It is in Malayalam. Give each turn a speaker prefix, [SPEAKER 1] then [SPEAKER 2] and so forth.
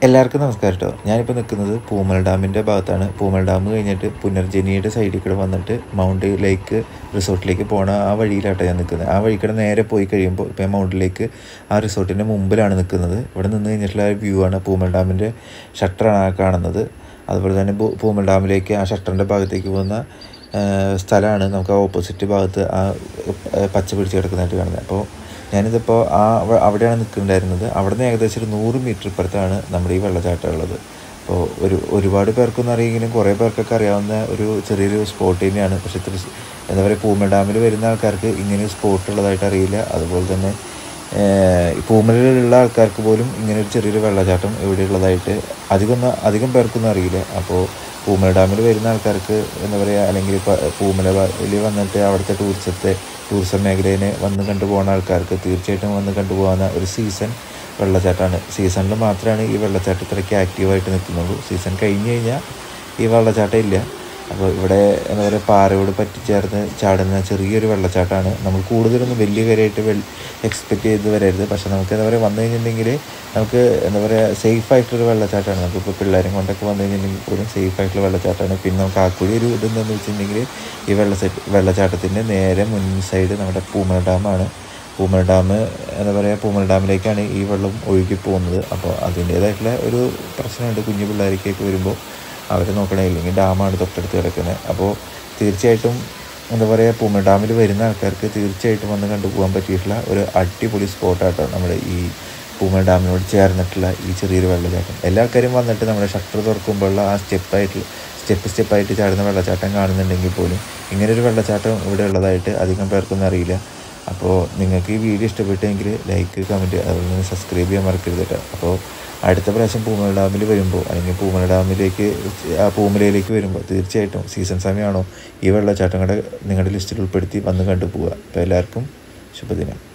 [SPEAKER 1] എല്ലാവർക്കും നമസ്കാരം കേട്ടോ. ഞാനിപ്പോൾ നിൽക്കുന്നത് പൂമൽ ഡാമിൻ്റെ ഭാഗത്താണ്. പൂമൽ ഡാം കഴിഞ്ഞിട്ട് പുനർജനിയുടെ സൈഡിൽ കൂടെ വന്നിട്ട് മൗണ്ട് ലേക്ക് റിസോർട്ടിലേക്ക് പോണ ആ വഴിയിലാട്ടോ ഞാൻ നിൽക്കുന്നത്. ആ വഴിക്കൂടെ നേരെ പോയി കഴിയുമ്പോൾ ഇപ്പോൾ മൗണ്ട് ലേക്ക് ആ റിസോർട്ടിൻ്റെ മുമ്പിലാണ് നിൽക്കുന്നത്. ഇവിടെ നിന്ന് കഴിഞ്ഞിട്ടുള്ള വ്യൂ ആണ്. പൂമൽ ഡാമിൻ്റെ ഷട്ടറാണ് കാണുന്നത്. അതുപോലെ തന്നെ പൂമൽ ഡാമിലേക്ക് ആ ഷട്ടറിൻ്റെ ഭാഗത്തേക്ക് പോകുന്ന സ്ഥലമാണ് നമുക്ക് ഓപ്പോസിറ്റ് ഭാഗത്ത് ആ പച്ച പിടിച്ച് കിടക്കുന്നതായിട്ട് കാണുന്നത്. അപ്പോൾ ഞാനിതിപ്പോൾ അവിടെയാണ് നിൽക്കുന്നുണ്ടായിരുന്നത്. അവിടെ നിന്ന് ഏകദേശം ഒരു 100 മീറ്റർ ഇപ്പുറത്താണ് നമ്മുടെ ഈ വെള്ളച്ചാട്ടം ഉള്ളത്. അപ്പോൾ ഒരുപാട് പേർക്കൊന്നും അറിയെങ്കിലും കുറേ പേർക്കൊക്കെ അറിയാവുന്ന ഒരു ചെറിയൊരു സ്പോട്ട് തന്നെയാണ്. പക്ഷേ എന്താ പറയുക, പൂമൽ ഡാമിൽ വരുന്ന ആൾക്കാർക്ക് ഇങ്ങനെ സ്പോട്ട് ഉള്ളതായിട്ട് അറിയില്ല. അതുപോലെ തന്നെ പൂമലിലുള്ള ആൾക്കാർക്ക് പോലും ഇങ്ങനെ ഒരു ചെറിയൊരു വെള്ളച്ചാട്ടം ഇവിടെ ഉള്ളതായിട്ട് അധികം പേർക്കൊന്നും അറിയില്ല. അപ്പോൾ പൂമൽ ഡാമിൽ വരുന്ന ആൾക്കാർക്ക് എന്താ പറയുക, അല്ലെങ്കിൽ പൂമലയിൽ വന്നിട്ട് അവിടുത്തെ ടൂറിസം മേഖലയെ വന്ന് കണ്ടുപോകുന്ന ആൾക്കാർക്ക് തീർച്ചയായിട്ടും വന്ന് കണ്ടുപോകുന്ന ഒരു സീസൺ വെള്ളച്ചാട്ടമാണ്. സീസണിൽ മാത്രമാണ് ഈ വെള്ളച്ചാട്ടം ഇത്രയ്ക്ക് ആക്റ്റീവായിട്ട് നിൽക്കുന്നുള്ളൂ. സീസൺ കഴിഞ്ഞ് കഴിഞ്ഞാൽ ഈ വെള്ളച്ചാട്ടം ഇല്ല. അപ്പോൾ ഇവിടെ എന്താ പറയുക, പാറയോട് പറ്റിച്ചേർന്ന് ചാടുന്ന ചെറിയൊരു വെള്ളച്ചാട്ടമാണ്. നമ്മൾ കൂടുതലൊന്നും വലിയ കാര്യമായിട്ട് എക്സ്പെക്റ്റ് ചെയ്ത് വരരുത്. പക്ഷേ നമുക്ക് എന്താ പറയുക, വന്നു കഴിഞ്ഞിട്ടുണ്ടെങ്കിൽ നമുക്ക് എന്താ പറയുക, സേഫായിട്ടുള്ളൊരു വെള്ളച്ചാട്ടമാണ്. നമുക്കിപ്പോൾ പിള്ളേരും കൊണ്ടൊക്കെ വന്നു കഴിഞ്ഞിട്ടുണ്ടെങ്കിൽ പോലും സേഫായിട്ടുള്ള വെള്ളച്ചാട്ടമാണ്. പിന്നെ നമുക്ക് ആക്കുഴി ഒരു ഇതെന്താണെന്ന് വെച്ചിട്ടുണ്ടെങ്കിൽ ഈ വെള്ളച്ചാട്ടത്തിൻ്റെ നേരെ മുൻ സൈഡ് നമ്മുടെ പൂമൽ ഡാമാണ്. പൂമൽ ഡാം എന്താ പറയുക, പൂമൽ ഡാമിലേക്കാണ് ഈ വെള്ളം ഒഴുകി പോകുന്നത്. അപ്പോൾ അതിൻ്റേതായിട്ടുള്ള ഒരു പ്രശ്നമുണ്ട്. കുഞ്ഞു പിള്ളേർക്കൊക്കെ വരുമ്പോൾ അവരെ നോക്കണേ, ഇല്ലെങ്കിൽ ഡാമാണ് തൊട്ടടുത്ത് കിടക്കുന്നത്. അപ്പോൾ തീർച്ചയായിട്ടും എന്താ പറയുക, പൂമൽ ഡാമിൽ വരുന്ന ആൾക്കാർക്ക് തീർച്ചയായിട്ടും വന്ന് കണ്ടുപോകാൻ പറ്റിയിട്ടുള്ള ഒരു അടിപൊളി സ്പോട്ടാട്ടോ നമ്മുടെ ഈ പൂമൽ ഡാമിനോട് ചേർന്നിട്ടുള്ള ഈ ചെറിയൊരു വെള്ളച്ചാട്ടം. എല്ലാ ആൾക്കാരും വന്നിട്ട് നമ്മുടെ ഷട്ടർ തുറക്കുമ്പോഴുള്ള ആ സ്റ്റെപ്പായിട്ട് ചാടുന്ന വെള്ളച്ചാട്ടം കാണുന്നുണ്ടെങ്കിൽ പോലും ഇങ്ങനൊരു വെള്ളച്ചാട്ടം ഇവിടെ ഉള്ളതായിട്ട് അധികം പേർക്കൊന്നും അറിയില്ല. അപ്പോൾ നിങ്ങൾക്ക് ഈ വീഡിയോ ഇഷ്ടപ്പെട്ടെങ്കിൽ ലൈക്ക്, കമൻറ്റ്, അതുപോലെ തന്നെ സബ്സ്ക്രൈബ് ചെയ്യാൻ മറക്കരുത് കേട്ടോ. അപ്പോൾ അടുത്ത പ്രാവശ്യം പൂമൽ ഡാമിൽ വരുമ്പോൾ, അല്ലെങ്കിൽ പൂമലയിലേക്ക് വരുമ്പോൾ തീർച്ചയായിട്ടും സീസൺ സമയമാണോ ഈ വെള്ളച്ചാട്ടം കൂടെ നിങ്ങളുടെ ലിസ്റ്റിൽ ഉൾപ്പെടുത്തി വന്ന് കണ്ടുപോവുക. അപ്പോൾ എല്ലാവർക്കും ശുഭദിനം.